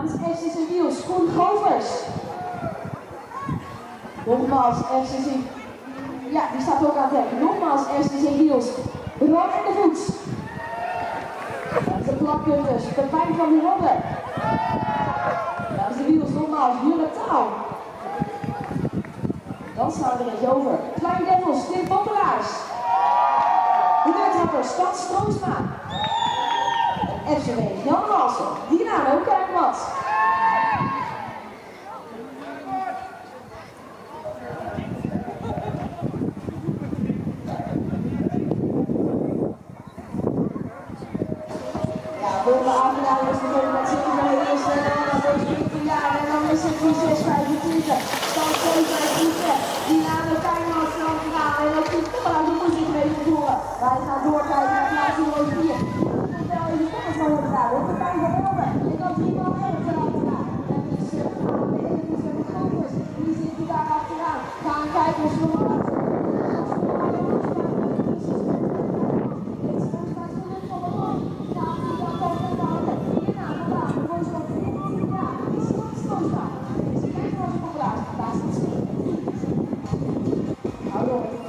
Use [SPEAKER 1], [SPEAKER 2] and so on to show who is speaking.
[SPEAKER 1] Namens FCC Wiels, Koen Govers. Nogmaals FCC, ja die staat ook aan het hek. Nogmaals FCC Wiels, Ron in de Voets. Dat is de plakkutters, Pepijn van de Robben. Dat is de Wiels, nogmaals, Jure Touw. Dan staan we er eens over. Klein Devils, Tim Poppelaars. De deurtrapper, Stan Stroosma. En FCW, Jan Walsen, Dynamo Kerkmat. Ja, volgende avond is begonnen met zitten van de eerste en dan deze 10 jaar en dan is het 6-25. Stan 7-5, Dynamo.